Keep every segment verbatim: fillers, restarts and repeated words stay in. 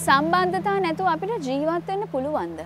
සම්බන්ධතා නැතුව අපිට ජීවත් වෙන්න පුළුවන්ද?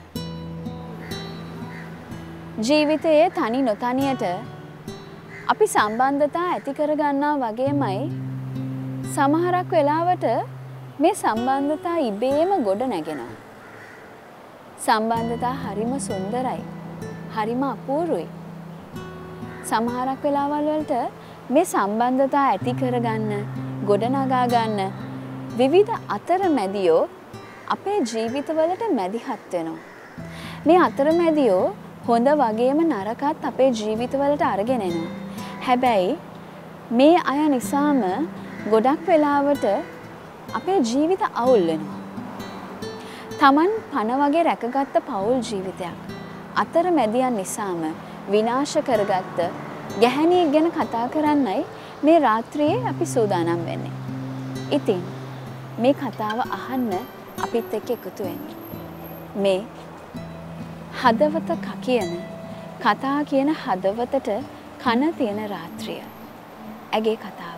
ජීවිතයේ තනි නොතනියට අපි සම්බන්ධතා ඇති කරගන්නා වගේමයි සමහරක් වෙලාවට මේ සම්බන්ධතා ඉබේම ගොඩ නැගෙනවා. සම්බන්ධතා හරිම සුන්දරයි. හරිම අපූර්වයි. සමහරක් වෙලාවල් වලට මේ සම්බන්ධතා ඇති කරගන්න, ගොඩනගා ගන්න විවිධ අතරමැදියෝ අපේ ජීවිතවලට මැදිහත් වෙනවා. මේ අතරමැදියෝ හොඳ වගේම නරකත් අපේ ජීවිතවලට අරගෙන එනවා. හැබැයි මේ අය නිසාම ගොඩක් වෙලාවට අපේ ජීවිත අවුල් වෙනවා. Taman පණ වගේ රැකගත්ත පෞල් ජීවිතයක් අතරමැදියන් නිසාම විනාශ කරගත්ත ගැහැණියෙක් ගැන කතා කරන්නයි මේ රාත්‍රියේ අපි සූදානම් වෙන්නේ. ඉතින් මේ කතාව අහන්න අපිත් එක්ක එකතු වෙන්න. මේ හදවත කකියන කතා කියන හදවතට කන තියෙන රාත්‍රිය. ඇගේ කතාව.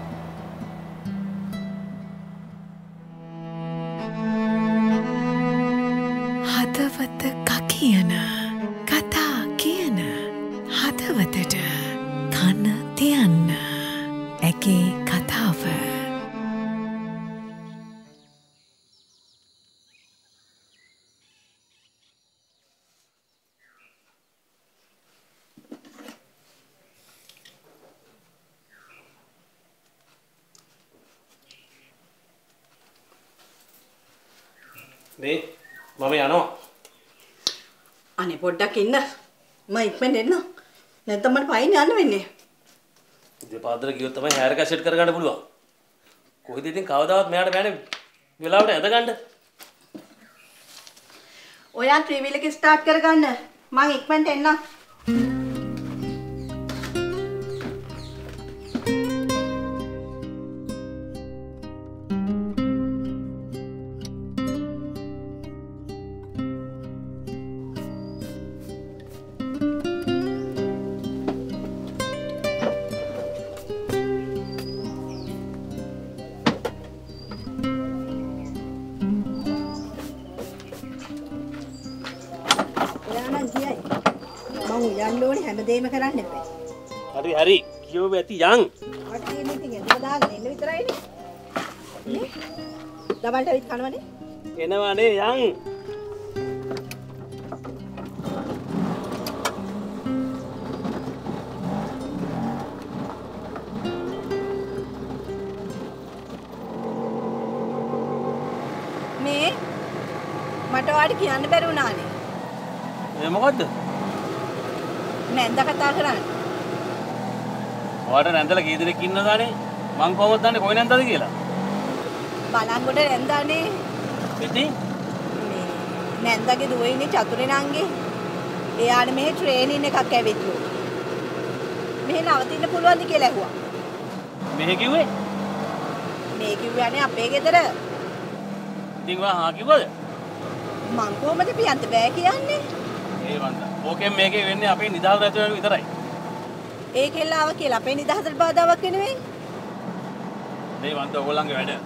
හදවත කකියන කතා කියන හදවතට කන තියන්න. ඇගේ කතාව. මේ මම යනවා. අනේ පොඩ්ඩක් ඉන්න. මම ඉක්මනට එන්න. නැත්නම් මට පයින් යන්න වෙන්නේ. දෙපාදර ගියොත් තමයි හෑර් එක සෙට් කරගන්න පුළුවන්. කොහෙද ඉතින් කවදාවත් මෙයාට බෑනේ වෙලාවට ඇඳගන්න. ඔයා ත්‍රිවිල් එක ස්ටාර්ට් කරගන්න. මම ඉක්මනට එන්න. හැමදේම කරන්න එපා. හරි හරි කියව ඇති යන්. මට තියෙන ඉතින් එතන දාගෙන එන්න විතරයිනේ. නේ? දවල්ට විත් කනවනේ. එනවනේ යන්. මේ මට ඔයාලට කියන්න බැරි වුණානේ. ඒ මොකද්ද? නැන්ද කතා කරන්නේ. ඔයාලට නැන්දලා කී දෙනෙක් ඉන්නවදානේ? මං කොහොමද දන්නේ කොයි නැන්දද කියලා? බලංගොඩ නැන්දානේ. ඉතින් මේ නැන්දගේ දුව ඉන්නේ චතුරේ නංගේ. එයාට මේ ට්‍රේනින් එකක් ඇවිත්ලු. මෙහෙ නවතින්න පුළුවන්ද කියලා ඇහුවා. මෙහෙ කිව්වේ? මේ කිව්වනේ අපේ ගෙදර. ඉතින් ඔයා හා කිව්වද? මං කොහමද පියන්ත බෑ කියන්නේ? ඒ වන්දා. ඕකෙන් මේකේ වෙන්නේ අපේ නිදහස් රැතුව විතරයි. ඒ කෙල්ලාව කියලා අපේ නිදහසට බාධාවක් නෙවෙයි. මේ වන්දා ඕගොල්ලන්ගේ වැඩ.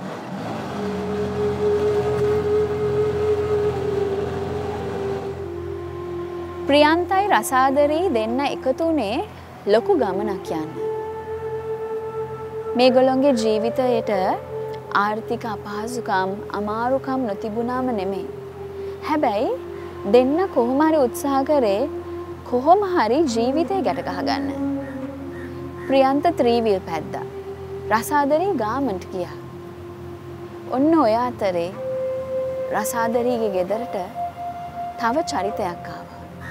ප්‍රියන්තයි රසාදරී දෙන්න එකතුනේ ලොකු ගමනක් යන්න. මේගොල්ලොන්ගේ ජීවිතයට ආර්ථික අපහසුකම් අමාරුකම් නොතිබුණාම නෙමෙයි. හැබැයි දෙන්න කොහොම හරි උත්සාහ කරේ කොහොම හරි ජීවිතේ ගැට ගහගන්න. ප්‍රියන්ත ත්‍රිවිල් පැද්දා. රසාදරී ගාමන්ට් ගියා. ඔන්න ඔය අතරේ රසාදරීගේ ගෙදරට තව චරිතයක් ආවා.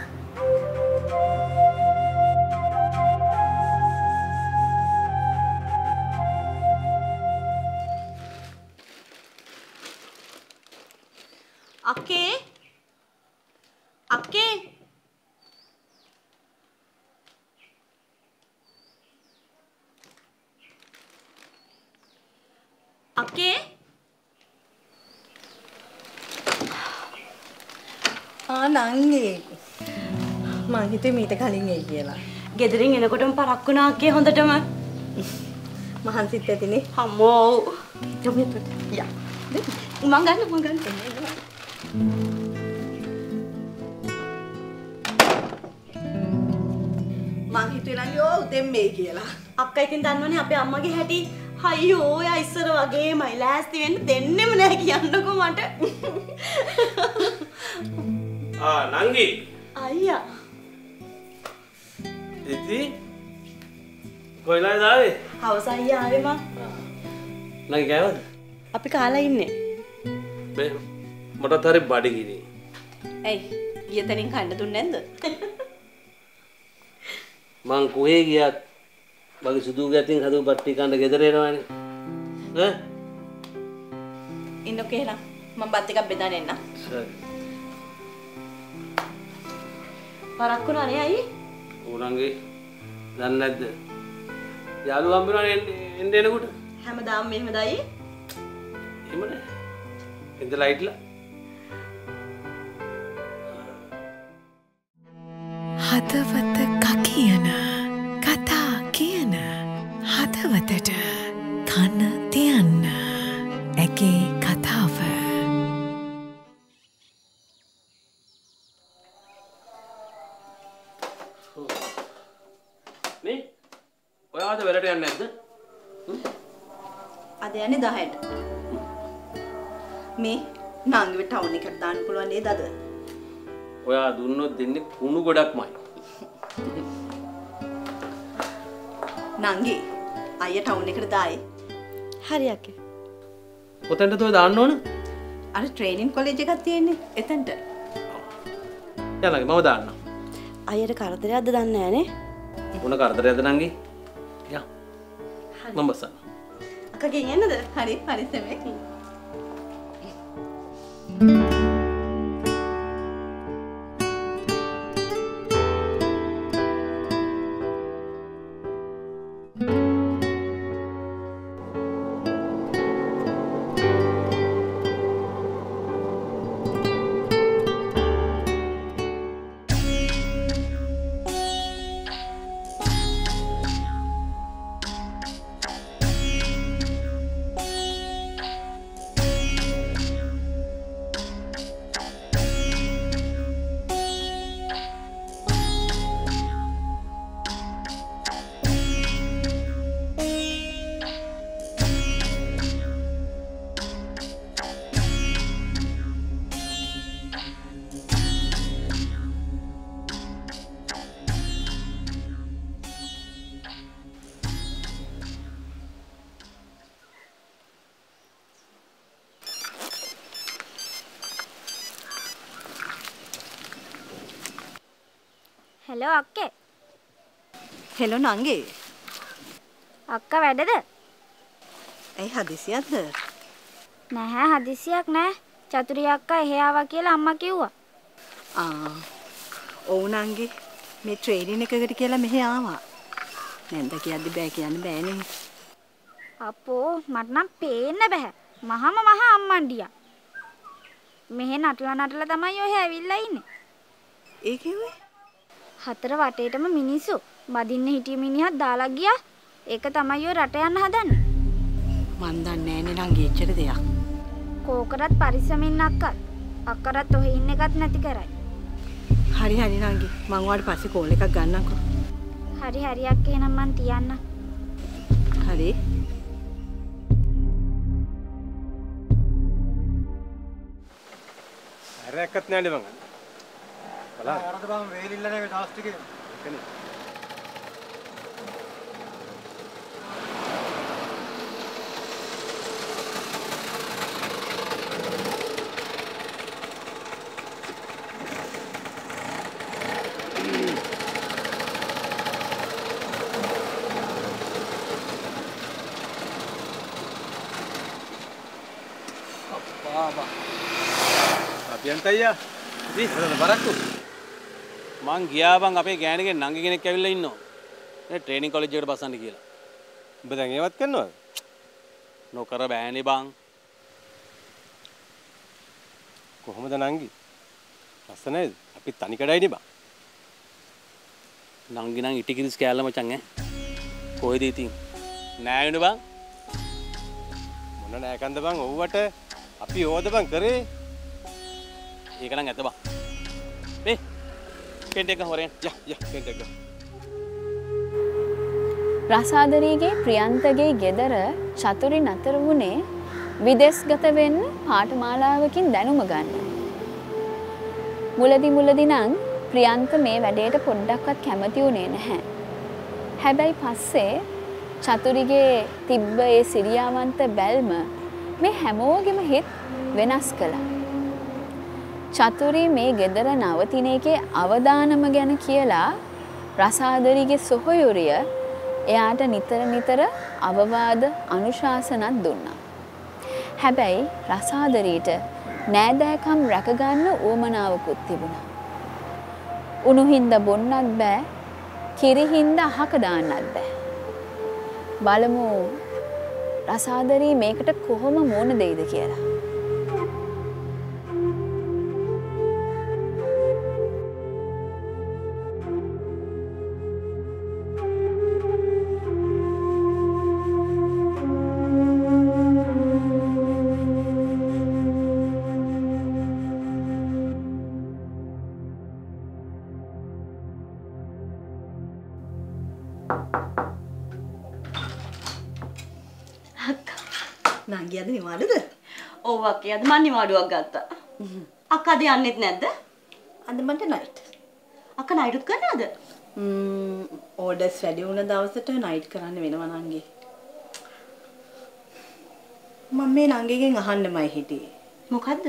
අක්කේ අක්කේ අක්කේ ආ නංගි මං හිතුවේ මීට කලින් එයි කියලා. ගෙදරින් එනකොටම පරක්කුණා අක්කේ හොඳටම. මහන්සිත් ඇතිනේ. අම්මෝ Coba itu. Ya. Mangga mangga. මං හිතුවේ නම් යෝ උදෙන් මේ කියලා. අක්කා ඉතින් දන්නවනේ අපේ අම්මගේ හැටි. අයියෝ ඔයා ඉස්සර වගේමයි ලෑස්ති වෙන්න දෙන්නෙම නැහැ කියන්නකෝ මට. ආ නංගි. අයියා. ඉති කොයිලාද ආවේ? හවස අයියා ආවේ මං. නංගි කෑවද? අපි කාලා ඉන්නේ. මේ මටත් හරි බඩගිනි. ඇයි? ගිය තැනින් කන්න දුන්නේ නැද්ද? මං කොහේ ගියත් මගේ සුදු ගැතින් හදපු පට්ටි කන්න ගෙදර එනවනේ. ඈ? ඉන්නකෝ එහෙනම් මම බත් එකක් බෙදාගෙන එන්නම්. සරි. පරක්කුණානේ අයියේ. ඕනංගේ දන්නේ නැද්ද? යාළුවා හම්බුනානේ එන්න එනකොට. හැමදාම මෙහෙමද අයියේ? එහෙම නෑ. එඳ ලයිට්ලා. හදවත කකියන කතා කියන හදවතට කන තියන්න ඇගේ කතාව. මේ ඔයාද වැඩට යන්නේ නැද්ද? අද යන්නේ දහයට. මේ නාංගිව ටවුන් එකට දාන්න පුළුවන් නේද අද? ඔයා දුන්නොත් දෙන්නේ කුණු ගොඩක්මයි. නංගි අයියා ටවුන් එකට දායි. හරි අක්කේ. කොතෙන්ද ඔය දාන්න ඕන? අර ට්‍රේනින් කොලෙජ් එකක් තියෙන්නේ එතනට. යන්නගේ මම දාන්නම්. අයියට කරදරයක්ද දන්නේ නැහනේ. මොන කරදරයක්ද නංගි? යා. මම බසන්න. අක්කා ගෙන් යන්නද? හරි පරිස්සමෙන්. හෙලෝ අක්කේ. හෙලෝ නංගි. අක්කා වැඩද? ඇයි හදිසියක්ද? නැහැ හදිසියක් නෑ. චතුරිය අක්කා එහෙ ආවා කියලා අම්මා කිව්වා. ආ. ඔව් නංගි. මේ ට්‍රේනින් එකකට කියලා මෙහෙ ආවා. නැන්ද කියද්දි බෑ කියන්න බෑනේ. අපෝ මට නම් පේන්න බෑ. මහම මහා අම්මණ්ඩියා. මෙහෙ නටලා නටලා තමයි ඔය ඇවිල්ලා ඉන්නේ. ඒ කිව්වේ? හතර වටේටම මිනිස්සු බදින්න හිටිය මිනිහක් දාලා ගියා. ඒක තමයි ඔය රට යන්න හදන්නේ. මන් දන්නේ නෑනේ නංගි එච්චර දෙයක්. කෝකරත් පරිස්සමින් අක්කත්. අක්කරත් ඔහෙ ඉන්න එකත් නැති කරයි. හරි හරි නංගි. මං ඔයාලට පස්සේ කෝල් එකක් ගන්නම්කෝ. හරි හරි අක්කේ එහෙනම් මං තියන්න. හරි. හැරයක්වත් නෑනේ මං. බලන්න. අරද බම් වේලිල්ල නේ ටාස්ක් එකේ. ඒකනේ. අප්පා. අභියන්තයියා. ඉතින් මොකද බරක්කු? මං ගියා බං අපේ ගෑණිගේ නංගි කෙනෙක් ඇවිල්ලා ඉන්නවා. නේ ට්‍රේනින් කොලෙජ් එකට බසන්න කියලා. උඹ දැන් ඒවත් කරනවද? නොකර බෑනේ බං. කොහොමද නංගි? ලස්සනයිද? අපි තනි කඩයිනේ බං. නංගි නම් ඉටි කිරිස් කෑල්ල මචං ඈ. කොහෙද ඉතින්? නෑනේ බං. මොන නෑ කන්ද බං ඔව්වට අපි ඕද බං කරේ. ඒක නම් ඇත්ත බං. මේ කෙන්ට් එක හොරෙන් යා යා කෙන්ට් එක. රසාදරීගේ ප්‍රියන්තගේ ගෙදර චතුරි නතර වුණේ විදේශගත වෙන්න පාඨමාලාවකින් දැනුම ගන්න. මුලදි මුලදි නම් ප්‍රියන්ත මේ වැඩේට පොඩ්ඩක්වත් කැමති වුණේ නැහැ. හැබැයි පස්සේ චතුරිගේ තිබ්බ ඒ සිරියාවන්ත බැල්ම මේ හැමෝගෙම හිත වෙනස් කළා. චතුරි මේ ගෙදර නවතින එකේ අවදානම ගැන කියලා රසාදරීගේ සොහොයුරිය එයාට නිතර නිතර අවවාද අනුශාසනත් දුන්නා. හැබැයි රසාදරීට නෑදෑකම් රැකගන්න උවමනාවකුත් තිබුණා. උණු හින්දා බොන්නත් බෑ, කිරි හින්දා අහක දාන්නත් බෑ. බලමු රසාදරී මේකට කොහොම මුණ දෙයිද කියලා. නංගි අද නිවාඩුද? ඔව් අක්කේ අද මම නිවාඩුවක් ගත්තා. අක්කා අද යන්නෙත් නැද්ද? අද මට නයිට්. අක්කා නයිටුත් කරනවද? ම්ම් ඕඩර්ස් වැඩි වුණ දවසට නයිට් කරන්න වෙනවා නංගි. මම මේ නංගිගෙන් අහන්නමයි හිටියේ. මොකද්ද?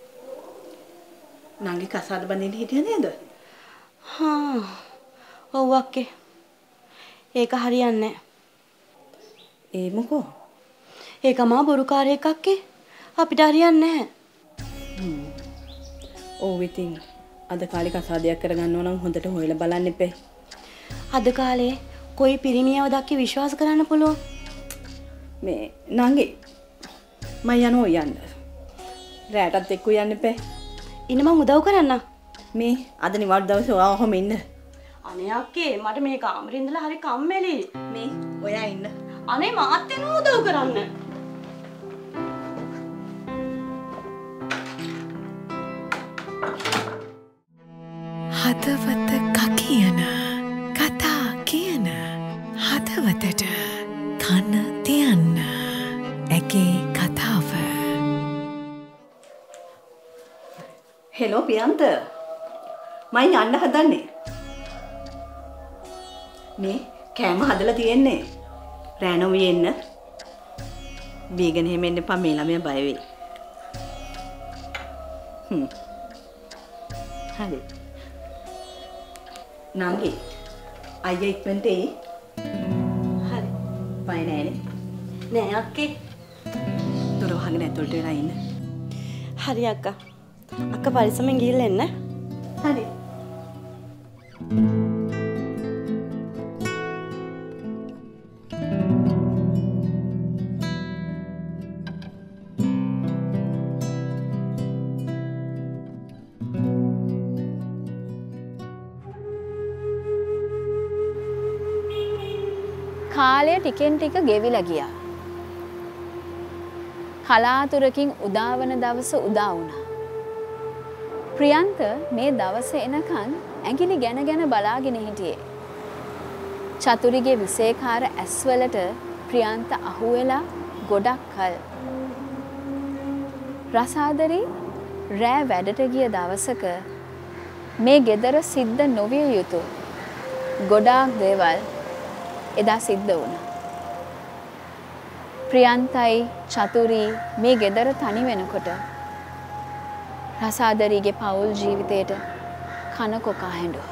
නංගි කසාද බඳින්න හිටිය නේද? හා. ඔව් අක්කේ. ඒක හරියන්නේ නැහැ. ඒ මොකෝ? ඒක මා බොරුකාරයෙක් අක්කේ. අපිට හරියන්නේ නැහැ. හ්ම්. ඔව් ඉතින් අද කාලේ කසාදයක් කරගන්නව නම් හොඳට හොයලා බලන්න එපේ. අද කාලේ කොයි පිරිමියව දැක්කේ විශ්වාස කරන්න පුළුවන්? මේ නංගි මම යනවා යන්න. රැටත් එක්ක යන්න එපේ. ඉන්න මං උදව් කරන්න. මේ අද නිවාඩු දවසේ ඔයා ඔහොම ඉන්න. අනේ අක්කේ මට මේ කාමරේ ඉඳලා හරි කම්මැලි. මේ ඔයා ඉන්න. අනේ මාත් එනවා උදව් කරන්න. හදවත කකියන කතා කියන හදවතට කන තියන්න ඇගේ කතාව. හෙලෝ පියන්ත. මම යන්න හදන්නේ. මේ කෑම හදලා තියෙන්නේ. රෑනෝමි එන්න. බීගන් එහෙම එන්න එපා මේ ළමයා බය වෙයි. හ්ම්. හරි. නංගි අයියා ඉක්මනට එයි. හරි. බය නෑනේ. නෑ අක්කේ. දොර වහගෙන ඇතුළට වෙලා ඉන්න. හරි අක්කා. අක්කා පරිස්සමෙන් ගිහිල්ලා එන්න. හරි. කාලය ටිකෙන් ටික ගෙවිලා ගියා. කලාතුරකින් උදාවන දවස උදා වුණා. ප්‍රියන්ත මේ දවස එනකන් ඇඟිලි ගැන ගැන බලාගෙන හිටියේ. චතුරිගේ විසේකාර ඇස්වලට ප්‍රියන්ත අහුවෙලා ගොඩක් කල්. රසාදරි රෑ වැඩට ගිය දවසක මේ ගෙදර සිද්ධ නොවිය යුතු ගොඩාක් දේවල් එදා සිද්ධ වුණා. ප්‍රියන්තයි චතුරි මේ ගෙදර තනි වෙනකොට රසාදරීගේ පවුල් ජීවිතේට කන කොකා හැඬුවා.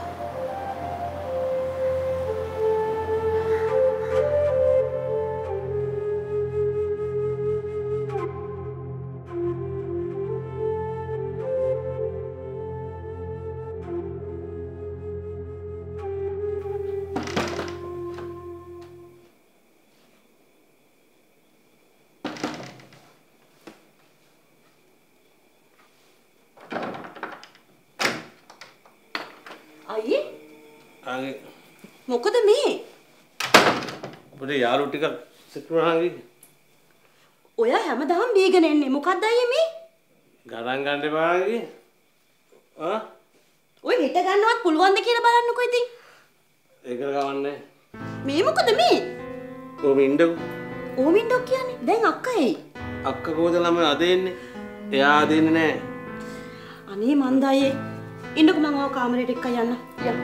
අයියේ ආගේ මොකද මේ? පොඩි යාළු ටිකක් සිතුනහාගේ. ඔයා හැමදාම බීගෙන එන්නේ. මොකක්ද අයියේ මේ? ගණන් ගන්න එපාගේ. ආ? ඔය හිට ගන්නවත් පුළුවන්ද කියලා බලන්නකෝ ඉතින්. ඒක ගවන්නේ. මේ මොකද මේ? කොහොම ඉන්නකෝ? ඕමින්ඩෝ කියන්නේ දැන් අක්කා එයි. අක්කා කොහොමද ළමයි අද එන්නේ? එයා අද එන්නේ නැහැ. අනේ මන්ද අයියේ. ඉන්නකෝ මම ආව කාමරේට එක්ක යන්න. යන්න.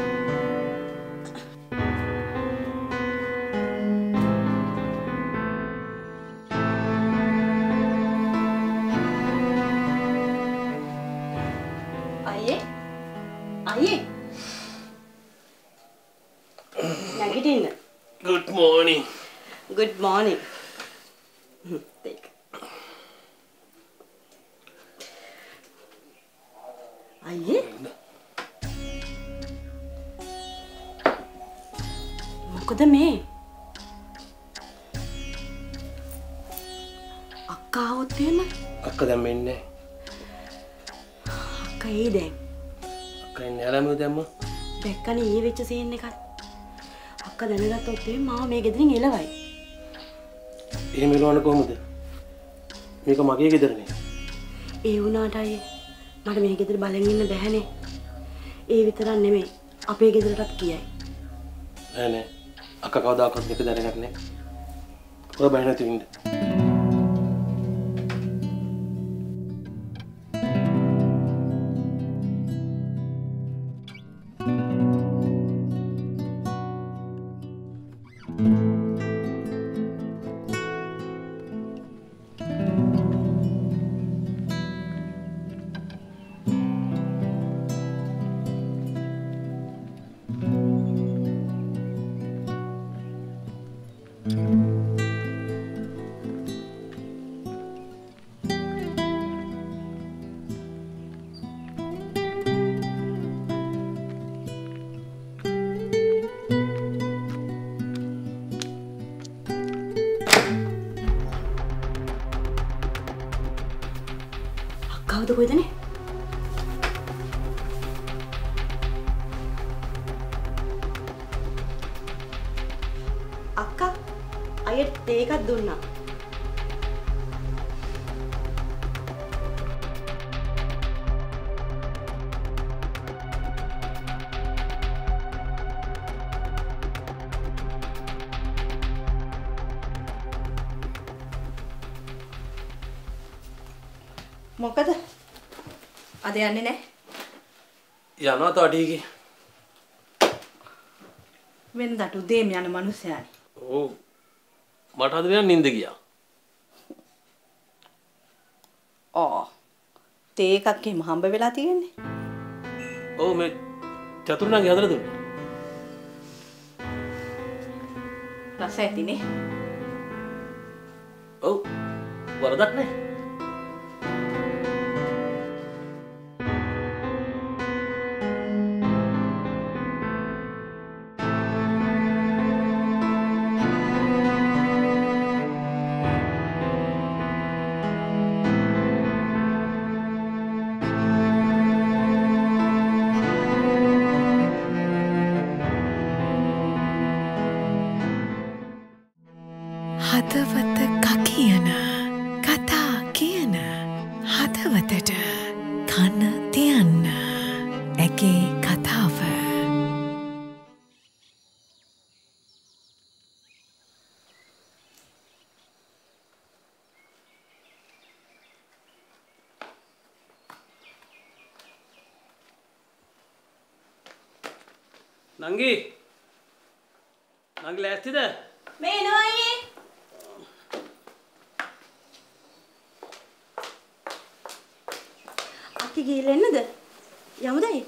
අයියේ. අයියේ. නැගිටින්න. Good morning. Good morning. Take. අයියේ. මොකද මේ? අක්කා આવොත් එහෙම? අක්කා දැන් මෙන්නේ. අක්කා ඒ දැන්. අක්කා ඉන්නේ යාළුවෝ දැම්ම. දැක්කනේ ඊයේ වෙච්ච සීන් එකක්. අක්කා දැනගත්තොත් එහෙම මාව මේ ගෙදරින් එලවයි. එහෙම එලවන්න කොහොමද? මේක මගේ ගෙදරනේ. ඒ වුණාට අයියේ මට මේ ගෙදර බලන් ඉන්න බැහැනේ. ඒ විතරක් නෙමෙයි අපේ ගෙදරටත් කියයි. නෑ නෑ. අක්කා කවදාකවත් මේක දැනගන්නේ නෑ. ඔය බය නැති ඉන්න. කවුද කොහෙදනේ? අක්කා අයියට තේ එකක් දුන්නා. මොකද? අද යන්නේ නැහැ. යනවා તો අඩියගේ. වෙනදට උදේම යන මිනිස්සයානේ. ඔව්. මට අද වෙන නිින්ද ගියා. ඕ. තේ එකක් එහෙම හම්බ වෙලා තියෙන්නේ. ඔව් මේ චතුරුණන්ගේ හදලා දුන්නේ. රස ඇතිනේ. ඔව්. වරදක් නැහැ. හදවත කකියන කතා කියන හදවතට කන තියන්න ඇගේ කතාව නංගි නංගි ලෑස්තිද? මේ එනවා අයියේ. අක්කි ගිහලා එන්නද? යමුද අයියේ?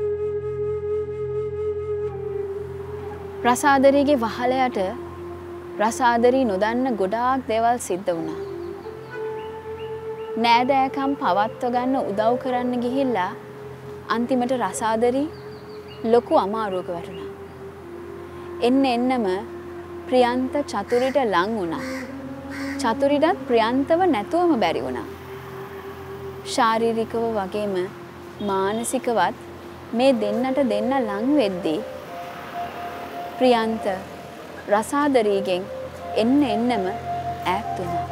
ප්‍රසාදරීගේ වහලයට රසාදරී නොදන්න ගොඩාක් දේවල් සිද්ධ වුණා. නෑදෑකම් පවත්ව ගන්න උදව් කරන්න ගිහිල්ලා අන්තිමට රසාදරී ලොකු අමාරුවක වැටුණා. එන්න එන්නම ප්‍රියන්ත චතුරිට ලං වුණා. චතුරිටත් ප්‍රියන්තව නැතුවම බැරි වුණා. ශාරීරිකව වගේම මානසිකවත් මේ දෙන්නට දෙන්න ලං වෙද්දී ප්‍රියන්ත රසාදරීගෙන් එන්න එන්නම ඈත් වුණා.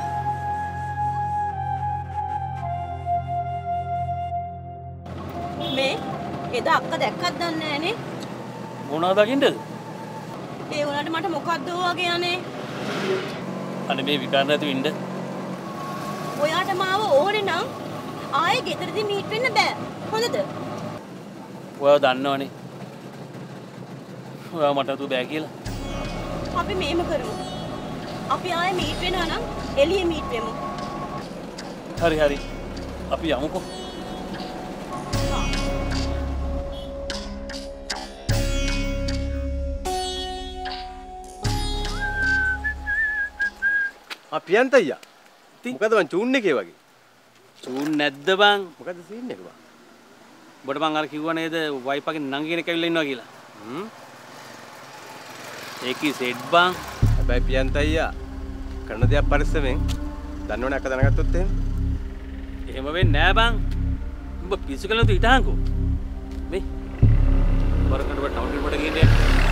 මේ එදා අක්ක දැක්කත් දන්නේ නැහනේ. මොනවද දකින්නද? ඒ වුණාට මට මොකද්ද වගේ අනේ. අනේ මේ විකාර නැතුව ඉන්න. ඔයාට මාව ඕනේ නම් ආයේ ගෙදරදී මීට් වෙන්න බෑ. හොඳද? ඔයා දන්නවනේ. ඔයා මට තු බෑ කියලා. අපි මේම කරමු. අපි ආයේ මීට් වෙනවා නම් එළියේ මීට් වෙමු. හරි හරි. අපි යමුකෝ. අපියන්ත අයියා. මොකද මං චූන් එකේ වගේ. චූන් නැද්ද බං? මොකද සීන් එක බං? ඔබට මං අර කිව්වා නේද වයිපගේ නංගි කෙනෙක් ඇවිල්ලා ඉන්නවා කියලා. හ්ම්. ඒකී සෙට් බං. හැබැයි පියන්ත අයියා කරන දේක් පරිස්සමෙන් දන්නවනේ අක්ක දැනගත්තොත් එහෙම. එහෙම වෙන්නේ නෑ බං. උඹ පිස්සු කළා තු හිටහන්කෝ. මේ වරකට වට ටවුන් එකට ගිහින්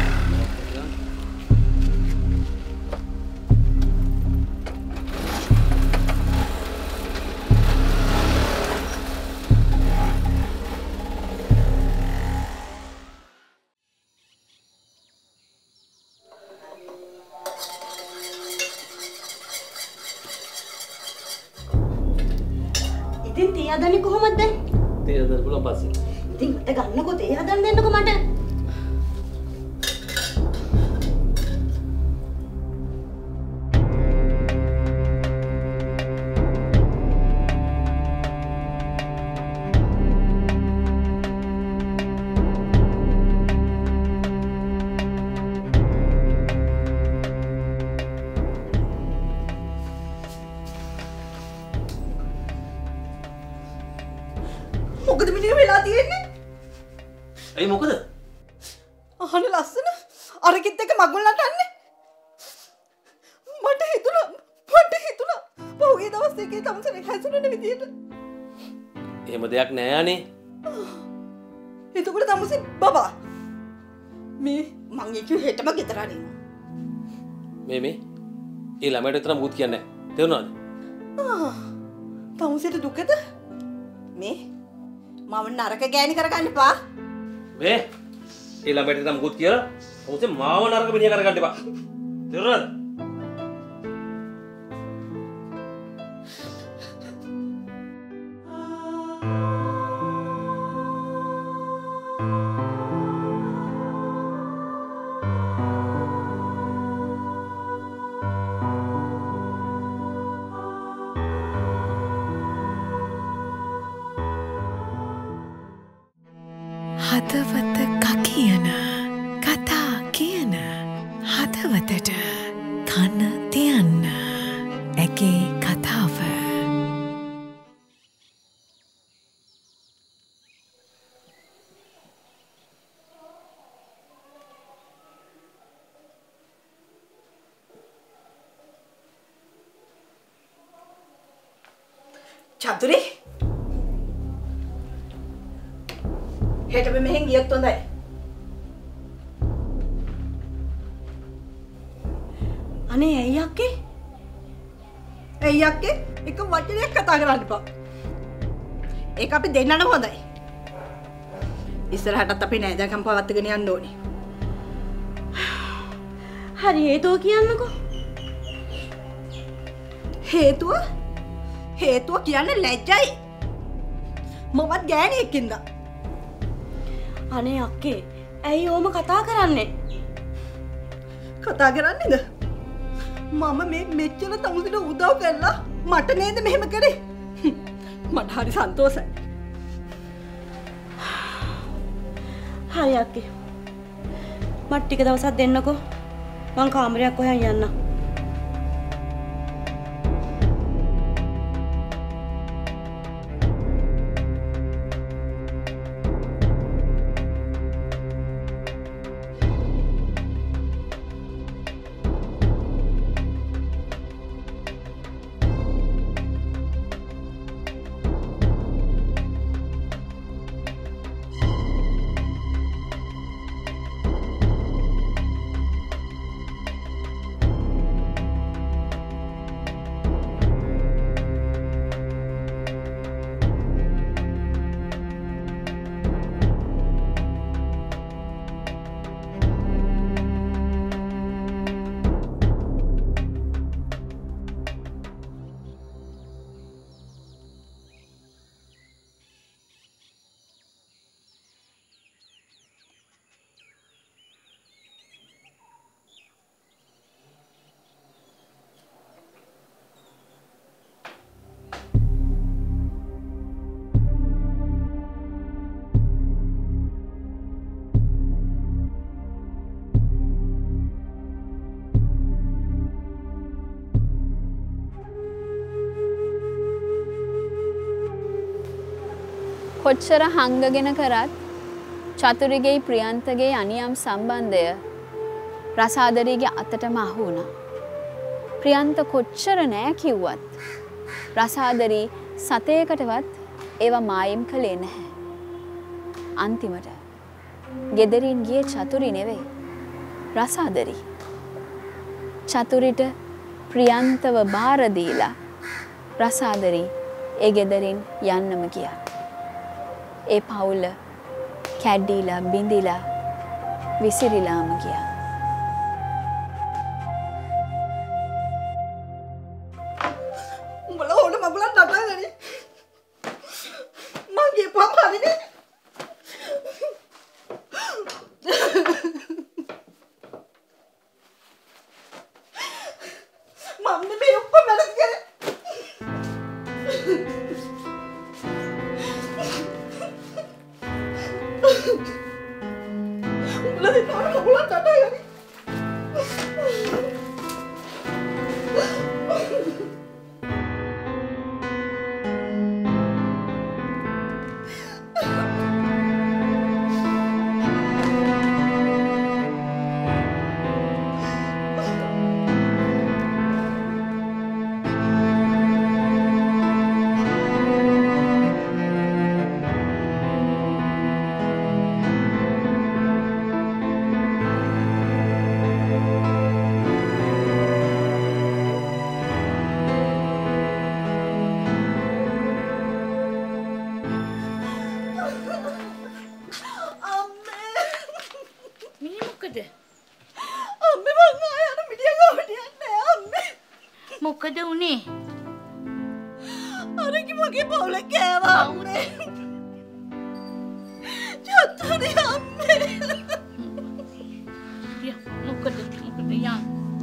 ඉතින් තේ හදන්නේ කොහොමද දැන්? තේ හදන්න පුළුවන් පස්සේ. ඉතින් මට ගන්නකෝ තේ හදන්න දෙන්නකෝ මට. මොකද මිනිහ වෙලා තියෙන්නේ? ඇයි මොකද? අහන ලස්සන අරකිත් එක මගුල් නටන්නේ. මට හිතුණා මට හිතුණා පහුගිය දවස් දෙකේ තමසනේ හැසුණන විදියට. එහෙම දෙයක් නෑ අනේ. එතකොට තමසේ බබා මේ මං එක්ක හෙටම ගෙදර අරිනවා. මේ මේ ඒ ළමයට විතර මුත් කියන්නේ නෑ. තේරුණාද? ආ තමසේට දුකද? මේ මම නරක ගෑණි කරගන්න එපා. මේ ඒ ළමයට විතර මුත් කියලා ඔතේ මාව නරක මිනිහ කරගන්න එපා. තේරුණාද? හදවත කකියන කතා කියන හදවතට කන තියන්න ඇගේ කතාව චතුරි හෙටම මෙහෙන් ගියත් හොඳයි. අනේ ඇයි අක්කේ? ඇයි අක්කේ එක වචනයක් කතා කරන්න එපා. ඒක අපි දෙන්නම හොඳයි. ඉස්සරහටත් අපි නෑදෑකම් පවත්වාගෙන යන්න ඕනේ. හරි හේතුව කියන්නකෝ. හේතුව හේතුව කියන්නේ ලැජ්ජයි. මමත් ගෑණියෙක්ින්ද. අනේ අක්කේ ඇයි ඕම කතා කරන්නේ? කතා කරන්නේද? මම මේ මෙච්චර තමුසට උදව් කරලා මට නේද මෙහෙම කරේ? මට හරි සන්තෝෂයි. හරි අක්කේ. මට ටික දවසක් දෙන්නකෝ. මං කාමරයක් හොයන් යන්න. කොච්චර හංගගෙන කරත් චතුරිගේ ප්‍රියන්තගේ අනියම් සම්බන්ධය රසාදරීගේ අතටම අහු වුණා. ප්‍රියන්ත කොච්චර නෑ කිව්වත් රසාදරී සතේකටවත් ඒවා මායිම් කළේ නැහැ. අන්තිමට ගෙදරින් ගියේ චතුරි නෙවෙයි රසාදරී. චතුරිට ප්‍රියන්තව බාර දීලා රසාදරී ඒ ගෙදරින් යන්නම ගියා. ඒ පවුල කැඩිලා බිඳිලා විසිරිලාම ගියා. උඹලා ඕන මගුලක් නටාගනි. මගේ පම් හරිනේ. මම මේ ඔක්කොම වැරදි කරේ. Udah itu orang pulang kata ya nih. මොකද උනේ? අරකි මගේ පවුල කෑවා අම්මේ. චතුරි අම්මේ. යා මොකද මොකද යා?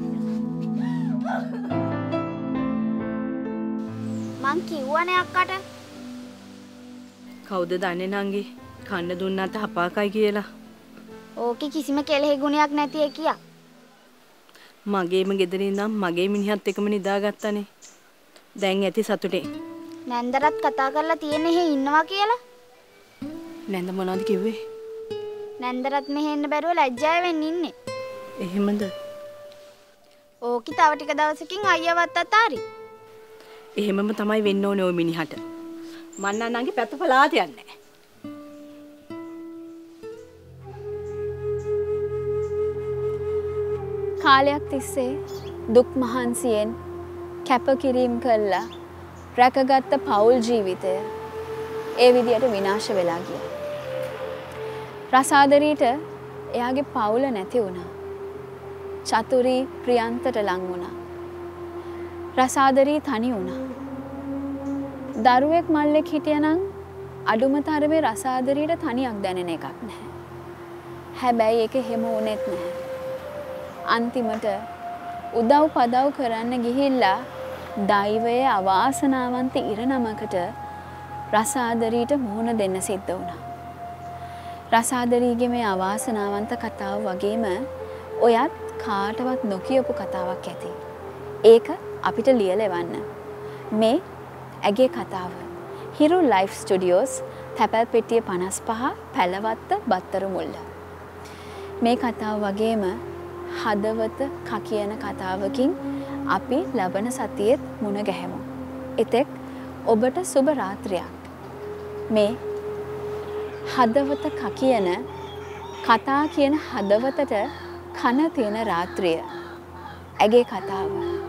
මං කිව්වනේ අක්කට. කවුද දන්නේ නංගි කන්න දුන්නාට හපාකයි කියලා. ඕකේ කිසිම කෙලෙහි ගුණයක් නැති එකියා. මගේම ගෙදරින් ඉඳන් මගේ මිනිහත් එක්කම නිදාගත්තනේ. දැන් ඇති සතුටේ. නැන්දරත් කතා කරලා තියෙන්නේ එහෙ ඉන්නවා කියලා. නැන්ද මොනවද කිව්වේ? නැන්දරත් මෙහෙ එන්න බැරුව ලැජ්ජාව වෙන්න ඉන්නේ. එහෙමද? ඕකි තව ටික දවසකින් අයියවත් අතාරි. එහෙමම තමයි වෙන්න ඕනේ ওই මිනිහට. මන් නංගි පැත්ත පලාත යන්නේ. කාලයක් තිස්සේ දුක් මහන්සියෙන් කැපකිරීම කළා රැකගත්ත පෞල් ජීවිතය ඒ විදියට විනාශ වෙලා ගියා. රසාදරීට එයාගේ පවුල නැති වුණා. චතුරි ප්‍රියන්තට ලං වුණා. රසාදරී තනි වුණා. දරුවෙක් මල්ලෙක් හිටියනම් අඩුම තරමේ රසාදරීට තනියක් දැනෙන එකක් නැහැ. හැබැයි ඒක හැම වුණෙත් නැහැ. අන්තිමට උදව් පදව් කරන්න ගිහිල්ලා දෛවයේ අවාසනාවන්ත ඉරණමකට රසාදරීට මුහුණ දෙන්න සිද්ධ වුණා. රසාදරීගේ මේ අවාසනාවන්ත කතාව වගේම ඔයත් කාටවත් නොකියපු කතාවක් ඇති. ඒක අපිට ලියලා එවන්න. මේ ඇගේ කතාව. හිරු ලයිෆ් ස්ටුඩියෝස් තැපැල් පෙට්ටිය පනස් පහ පැලවත්ත බත්තර මුල්ල. මේ කතාව වගේම හදවත කකියන කතාවකින් අපි ලබන සතියේත් මුණ ගැහෙමු. එතෙක් ඔබට සුබ රාත්‍රියක්. මේ හදවත කකියන කතා කියන හදවතට කන තියෙන රාත්‍රිය. ඇගේ කතාව.